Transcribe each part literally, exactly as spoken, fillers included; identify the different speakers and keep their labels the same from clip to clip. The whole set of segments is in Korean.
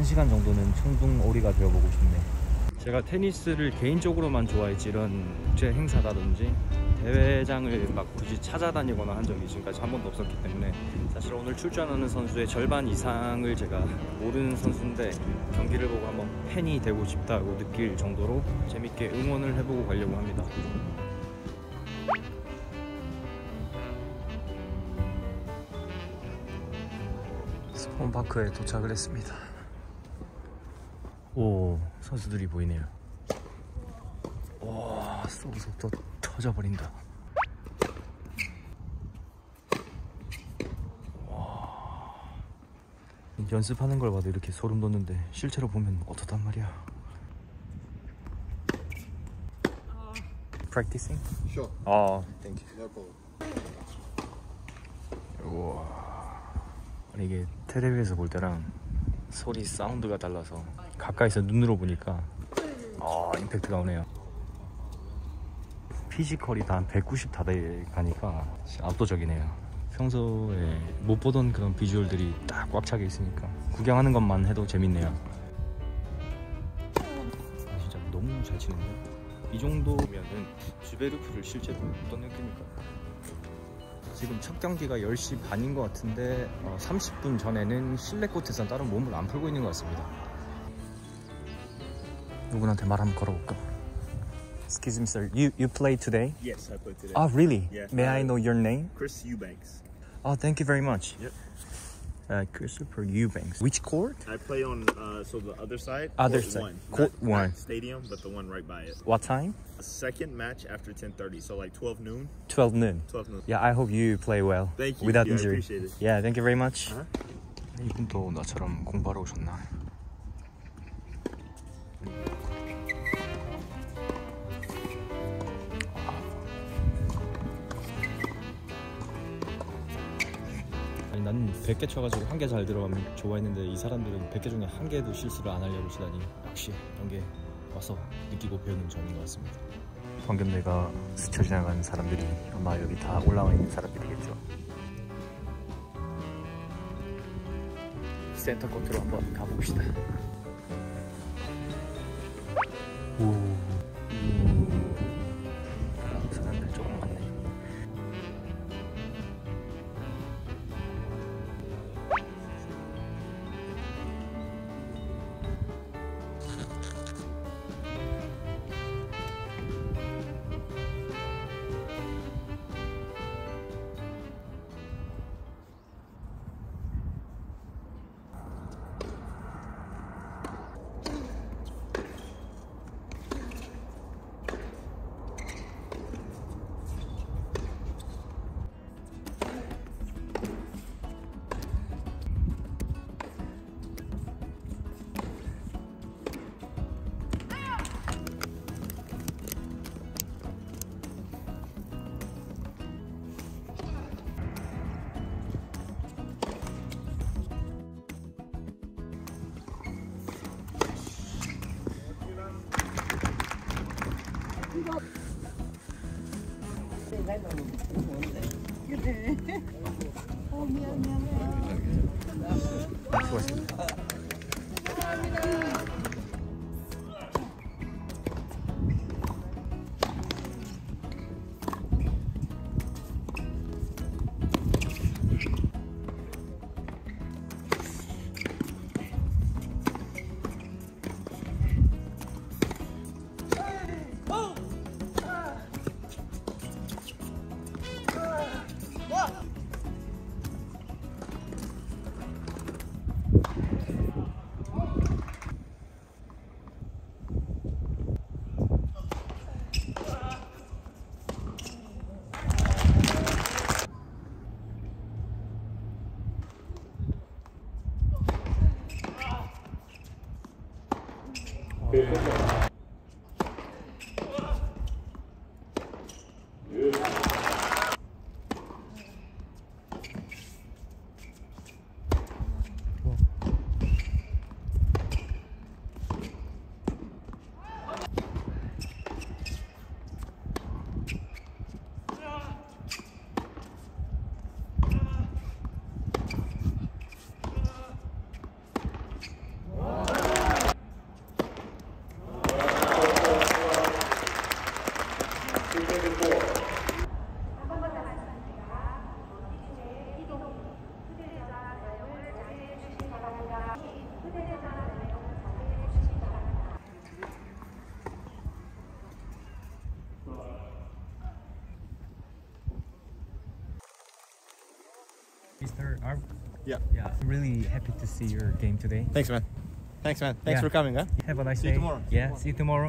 Speaker 1: 시간 정도는 청둥오리가 되어보고 싶네. 제가 테니스를 개인적으로만 좋아했지 이런 국제 행사라든지 대회장을 막 굳이 찾아다니거나 한 적이 지금까지 한 번도 없었기 때문에 사실 오늘 출전하는 선수의 절반 이상을 제가 모르는 선수인데 경기를 보고 한번 팬이 되고 싶다고 느낄 정도로 재밌게 응원을 해보고 가려고 합니다. 스폰파크에 도착을 했습니다. 오, 선수들이 보이네요. 와, 속속도 터져버린다. 와, 연습하는 걸 봐도 이렇게 소름 돋는데 실제로 보면 어떻단 말이야. Practicing?
Speaker 2: Sure.
Speaker 1: 아, thank you.
Speaker 2: No problem.
Speaker 1: 우와, 아니 이게 텔레비에서 볼 때랑 소리 사운드가 달라서 가까이서 눈으로 보니까 아, 임팩트가 오네요. 피지컬이 다 한 백구십 다 돼가니까 압도적이네요. 평소에 못 보던 그런 비주얼들이 딱 꽉 차게 있으니까 구경하는 것만 해도 재밌네요. 아, 진짜 너무 잘 치는데요. 이 정도면은 주베르프를 실제로 어떤 느낌일까? 지금 첫 경기가 열 시 반인 것 같은데 어, 삼십 분 전에는 실내 코트에서 따로 몸을 안 풀고 있는 것 같습니다. 누구한테 말 한번 걸어볼까? Excuse me, sir. You you play today?
Speaker 3: Yes, I play today.
Speaker 1: Oh, really?
Speaker 3: Yeah.
Speaker 1: May I know your name?
Speaker 3: Chris Eubanks.
Speaker 1: Oh, thank you very much.
Speaker 3: Yep.
Speaker 1: Uh, Christopher Eubanks. Which court?
Speaker 3: I play on uh, so the other side.
Speaker 1: Other
Speaker 3: court
Speaker 1: side.
Speaker 3: One.
Speaker 1: Court
Speaker 3: Not-
Speaker 1: one.
Speaker 3: not stadium, but the one right by it.
Speaker 1: What time?
Speaker 3: A second match after ten thirty, so like twelve noon.
Speaker 1: twelve noon.
Speaker 3: twelve noon.
Speaker 1: Yeah, I hope you play well.
Speaker 3: Thank you.
Speaker 1: Without
Speaker 3: Yeah, I
Speaker 1: injury.
Speaker 3: appreciate it.
Speaker 1: Yeah, thank you very much.
Speaker 3: Uh-huh.
Speaker 1: 이분도 나처럼 공부하러 오셨나? 아니 나는 백 개 쳐가지고 한 개 잘 들어가면 좋아했는데 이 사람들은 백 개 중에 한 개도 실수를 안 하려고 치다니 역시 여기에 와서 느끼고 배우는 점인 것 같습니다. 방금 내가 스쳐 지나간 사람들이 아마 여기 다 올라와 있는 사람들이겠죠. 센터 코트로 한번 가봅시다. 오, 음. 사람들 조금 많네.
Speaker 4: 어, 미안, 미안해.
Speaker 1: 수고하셨습니다. sister Arv.
Speaker 3: Yeah.
Speaker 1: Yeah. Really happy to see your game today.
Speaker 3: Thanks, man. Thanks, man. Thanks
Speaker 1: Yeah.
Speaker 3: for coming, huh?
Speaker 1: Have a nice
Speaker 3: See you
Speaker 1: day.
Speaker 3: tomorrow.
Speaker 1: Yeah. See you tomorrow.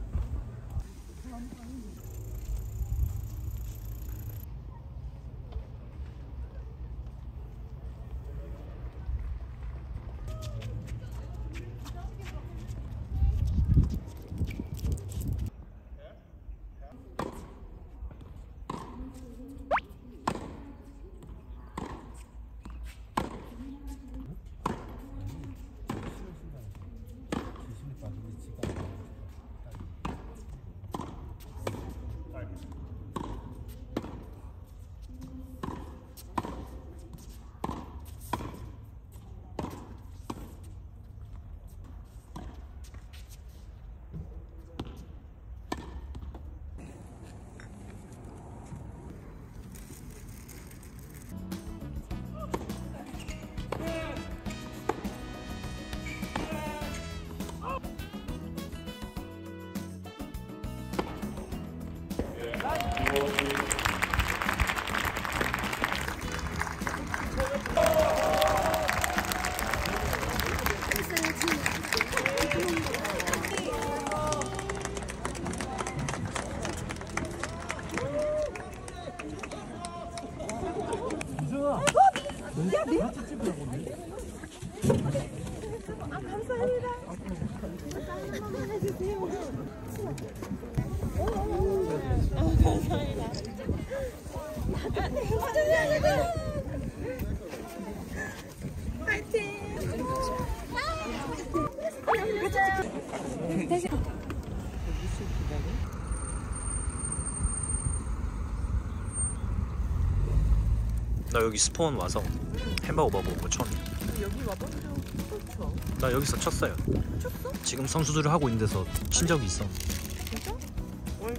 Speaker 2: 나 여기 스폰 와서 햄버거 먹어본 거 처음이야.
Speaker 5: 여기 와봤죠? 그렇죠.
Speaker 2: 나 여기서 쳤어요.
Speaker 5: 쳤어?
Speaker 2: 지금 선수들을 하고 있는 데서 친 적이 있어.
Speaker 5: 진짜? 응.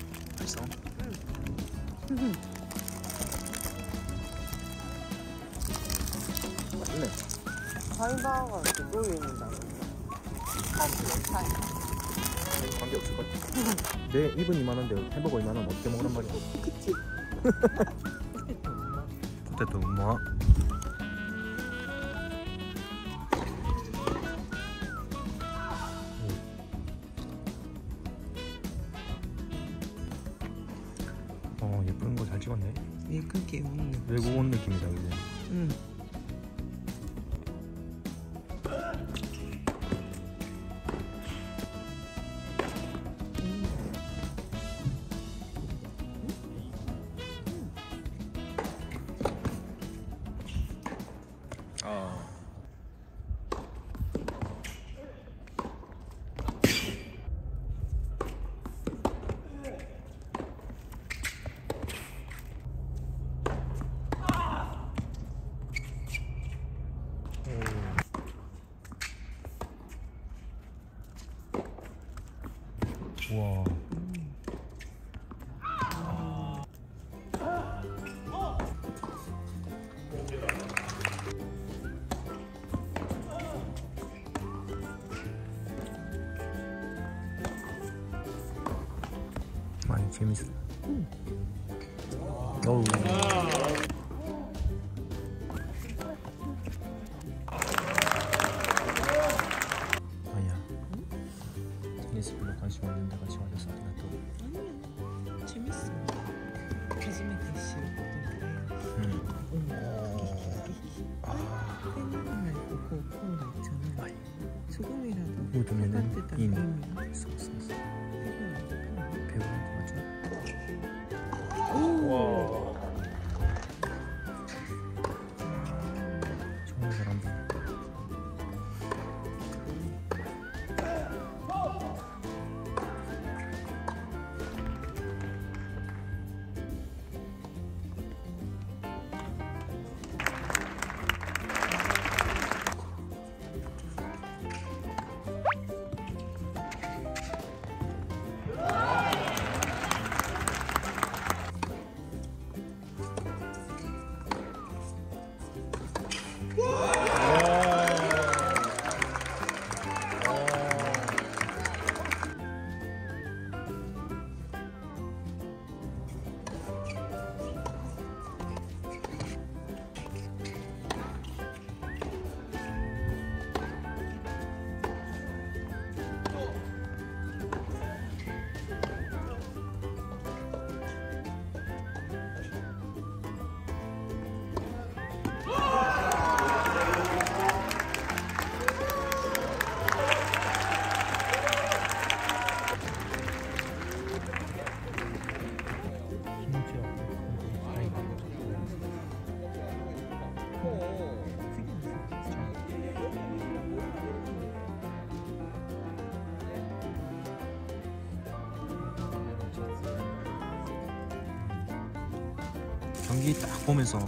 Speaker 2: 있어?
Speaker 5: 응.
Speaker 2: 맞네.
Speaker 5: 사이바가 그쪽에 있는다.
Speaker 1: 관계 없을 것 같아. 내 입은 이만한데 햄버거 이만하면 어떻게 먹으란 말이야?
Speaker 5: 그치?
Speaker 2: 포테토 음모아.
Speaker 1: 어 예쁜 거 잘 찍었네.
Speaker 5: 예쁘게 웃는.
Speaker 1: 외국 온 느낌이다 그지?
Speaker 5: 응.
Speaker 2: 아.
Speaker 1: 우와. 많이 재밌어. 응. 어우. 아니야. 테니스 별로 관심 없는데 같이 와줘서 아리가또.
Speaker 5: 아니야. 재밌어. 가지메테시.
Speaker 1: 응.
Speaker 5: 팬날 그거 콘가 있잖아. 소금이라도
Speaker 1: 묻으면은
Speaker 5: 닦을 때
Speaker 1: 인.
Speaker 5: 닦으면
Speaker 1: 있어 있어 있어.
Speaker 5: 이거
Speaker 1: 배우는 거 같죠?
Speaker 5: 오.
Speaker 1: 정말 잘한다.
Speaker 2: 경기 딱 보면서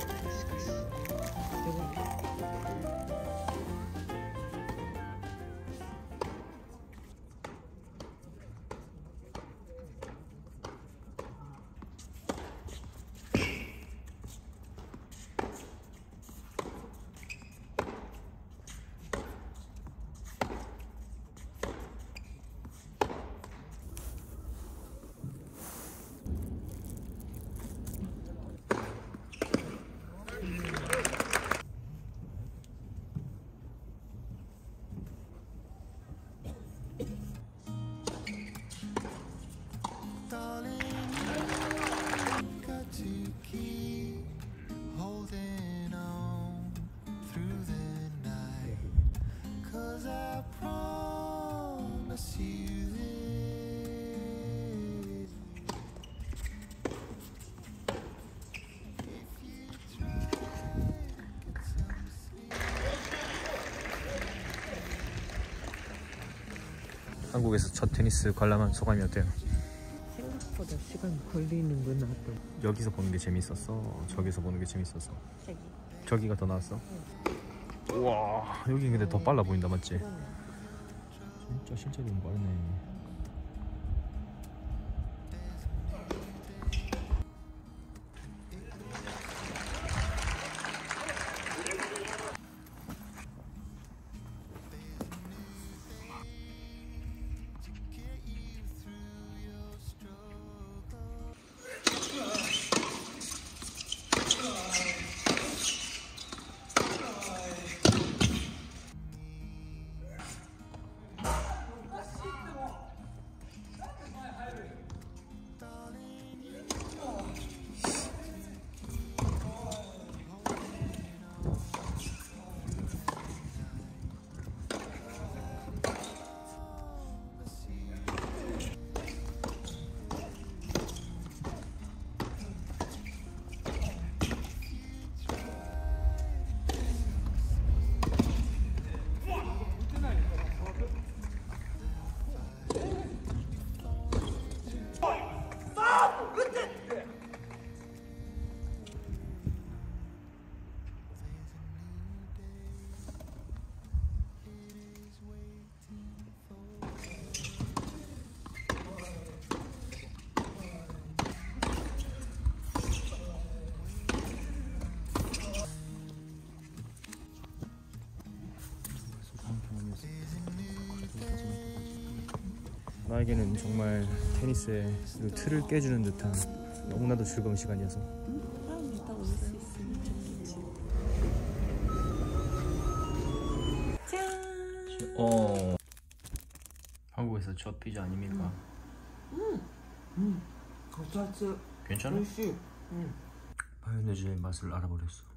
Speaker 2: 한국에서 첫 테니스 관람한 소감이 어때요?
Speaker 5: 생각보다 시간 걸리는구나 또.
Speaker 2: 여기서 보는 게 재밌었어? 저기서 보는 게 재밌었어?
Speaker 5: 저기.
Speaker 2: 저기가 더 나았어? 우와 여기 근데 더 빨라 보인다 맞지? 진짜 실제로 빠르네. 나에게는 정말 테니스의 그 틀을 깨주는 듯한 너무나도 즐거운 시간이어서
Speaker 5: 다음에 또 올 수 있으면 좋겠지. 짠!
Speaker 2: 어 한국에서 첫 피자 아닙니까?
Speaker 5: 음, 고소하지.
Speaker 2: 괜찮아?
Speaker 5: 맛있지. 응.
Speaker 2: 마요네즈의 맛을 알아버렸어.